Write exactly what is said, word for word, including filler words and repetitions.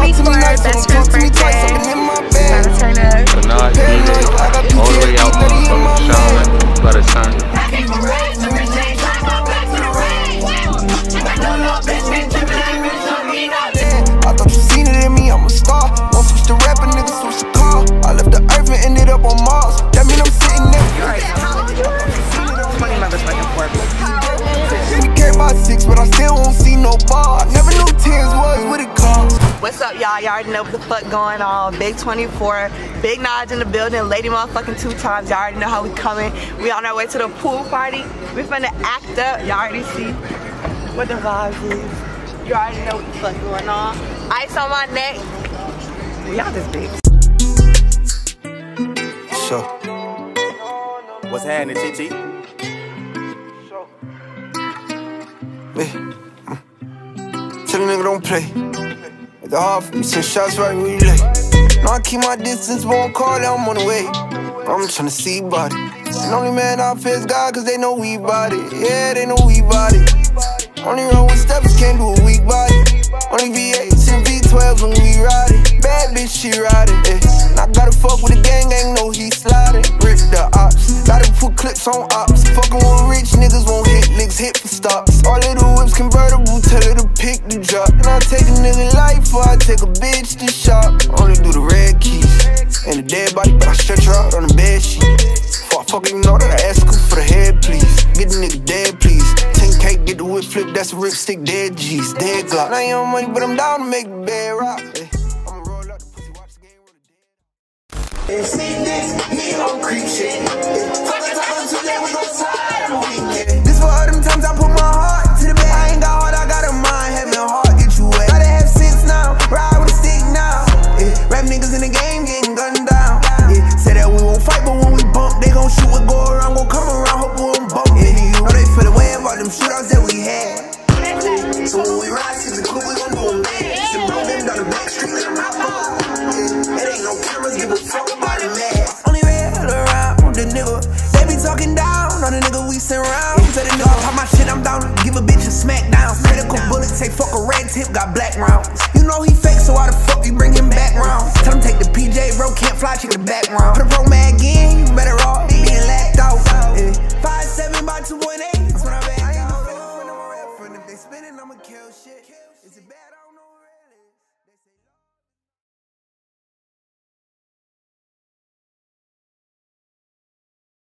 to me nice, so don't talk to me twice. I've been in my bed. So Najj, Bday, all the way out motherfucking Charlotte, gotta turn. I thought you seen it in me, I'm a star. Won't switch to rap, a nigga switch to car. I left the earth and ended up on Mars. That mean I'm sitting there. You already know. twenty motherfucking four. We care about six, but I still won't see no bar. I never knew tens was what it cost. What's up, y'all? Y'all already know what the fuck going on. Big twenty-four, Big Najj in the building, lady motherfucking two times. Y'all already know how we coming. We on our way to the pool party. We finna act up. Y'all already see what the vibes is. You already know what the fuck going on. Ice on my neck. Y'all just big. Sure. What's happening, T T? Hey, mm. Tell a nigga don't play. It's hard for me, send shots right where you lay. No, I keep my distance, won't call it, I'm on the way. I'm tryna see body. And only man I fear is God, cause they know we body. Yeah, they know we body. Only run with steps, can't do a weak body. Only V eights and V twelves when we ride it. Bad bitch, she ride it, eh. And I gotta fuck with the gang, gang know he sliding. Rip the ops, gotta put clips on ops. Fucking with rich niggas won't hit, niggas hit for stops. All of the whips convertible, tell her to pick the drop. And I take a nigga life, or I take a bitch to shop. Only do the red keys, and the dead body, but I stretch her out on the bed sheet. Before I fucking know that I ask her for the head, please. Get the nigga dead, please. ten K, get the whip flip, that's a rip stick, dead G's, dead Glock. I ain't on money, but I'm down to make the bed rock. Hey, I'ma roll out the pussy, watch the game, roll the dead. And see this, me on creep shit. Fuck the time today, we gon' slide on the weekend. This for all them times I put my heart to the bed. I ain't got heart, I got a mind, having a heart get you wet. Gotta have sense now, ride with a stick now. Yeah, rap niggas in the game getting gunned down. Yeah, say that we won't fight, but when we bump, they gon' shoot, we go around, gon' come around, hope we won't bump into you. Know they feel the way about them shootouts that we had. So when we ride to the club, we gon' do them bad. Then blow them down the back street, let them hop up. It ain't no cameras, give a fuck about them ass. Only red around the nigga. They be talking down on the nigga we send round. Say the nigga pop my shit, I'm down to give a bitch a smack down. Critical bullets, say fuck a red tip, got black rounds. You know he fake, so why the fuck you bring him back round? Tell him take the P J, bro, can't fly, check the background. Put a pro mag in, you better off being lacked out. Yeah. five seven by two point eight, that's when I back out. If they spinning, I'ma kill shit. Is it bad?